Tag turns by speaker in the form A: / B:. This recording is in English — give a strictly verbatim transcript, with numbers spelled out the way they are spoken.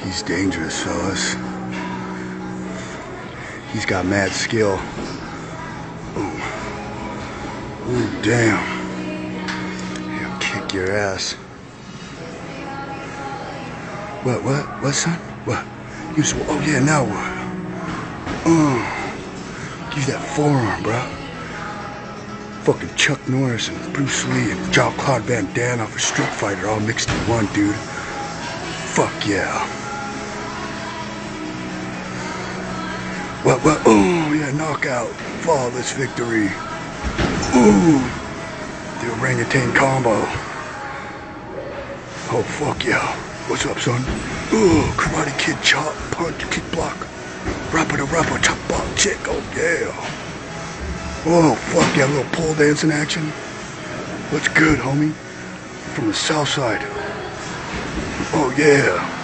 A: He's dangerous, fellas. He's got mad skill. Ooh. Ooh, damn. He'll kick your ass. What, what, what, son? What? You said, oh yeah, now what? Uh, give that forearm, bro. Fucking Chuck Norris and Bruce Lee and Jean-Claude Van Damme off of Street Fighter all mixed in one, dude. Fuck yeah. What, what? Ooh, yeah, knockout. Flawless victory. Ooh, the orangutan combo. Oh, fuck yeah. What's up, son? Ooh, Karate Kid chop, punch, kick block. Rapper to rapper, chop, block, chick. Oh, yeah. Oh, fuck yeah, little pole dancing action. What's good, homie? From the south side. Oh, yeah.